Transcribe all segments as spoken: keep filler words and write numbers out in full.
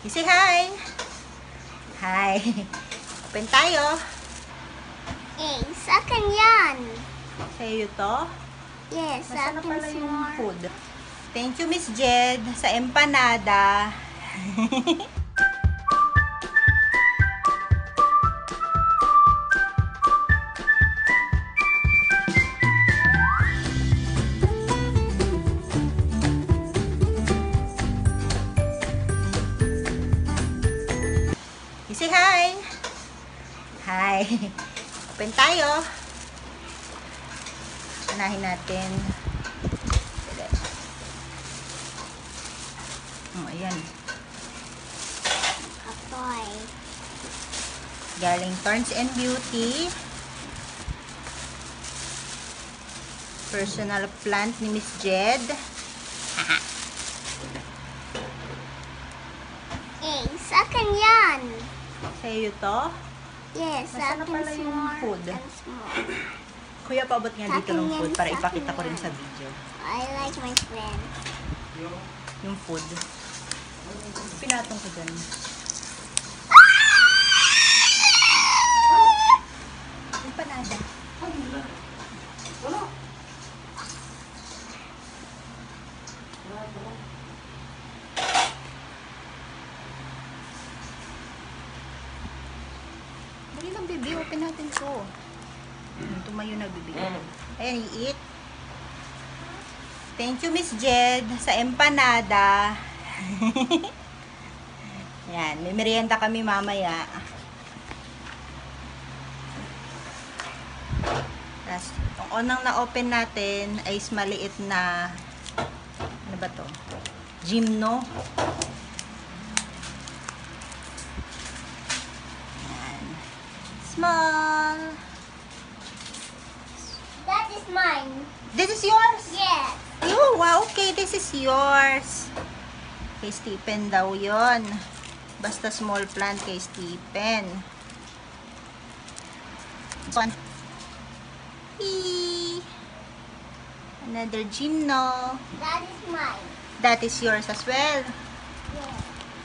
You say hi! Hi! Open tayo! Eh, sa akin yan. Sa'yo to? Yes, sa Nasaan na akin pala yung small. food? Thank you, Miss Jed, sa empanada. You say hi! Hi! Open tayo! Unahin natin. Oh, ayan. Apoy. Galing Turns and Beauty. Personal plant ni Miss Jed. Eh, sa akin yan. Sa'yo to? Yes, Nasaan sa na akin pala yung small food? and small. Kuya, paabot nga Sa dito akin ng yan, food para sa ipakita akin ko rin yan. sa video. I like my friend. Yung food. Pinatong ko dyan. Empanada. Dali lang, baby. Open natin to. Tumayo na, baby. Ayan, i-eat. Thank you, Miss Jed, sa empanada. Yan, may merienda kami mamaya. Tapos, yung unang na-open natin ay is maliit na, ano ba to? Gymno. Yan. Small. That is mine. This is yours? Yes. Oh, wow, okay, this is yours. Kay Stephen daw yon. Basta small plant kay Stephen. One. Eee. Another gymno. That is mine. That is yours as well. Yes.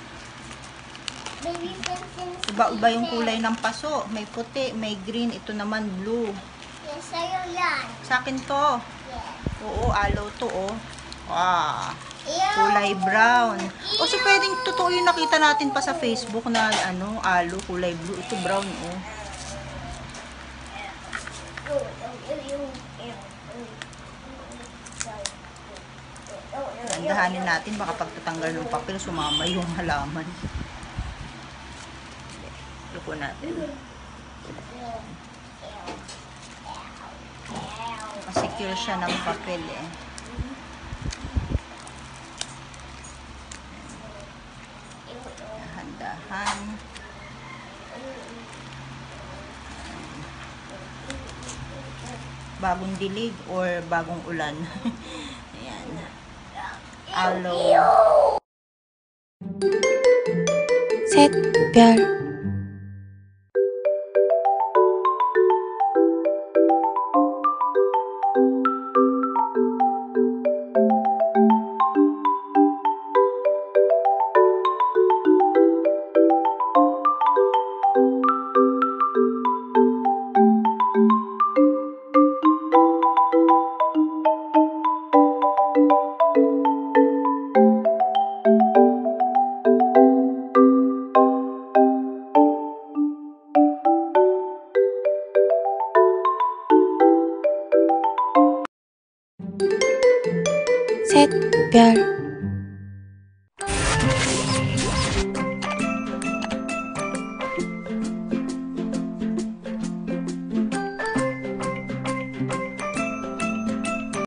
Baby Simpsons. Iba-iba yung kulay ng paso. May puti, may green. Ito naman blue. Yes, sa'yo yan. Sa akin to. Yes. Oo, aloe to, oh. Wow. Ew. Kulay brown. O so, pwedeng totoo yung nakita natin pa sa Facebook na ano, aloe, kulay blue. Ito brown, oh. Dahanin natin, baka pagtatanggal ng papel, sumama yung halaman. Luko natin. Secure siya ng papel, eh. Dahan-dahan. Bagong dilig or bagong ulan. Ayan. Aloe. 샛별 샛별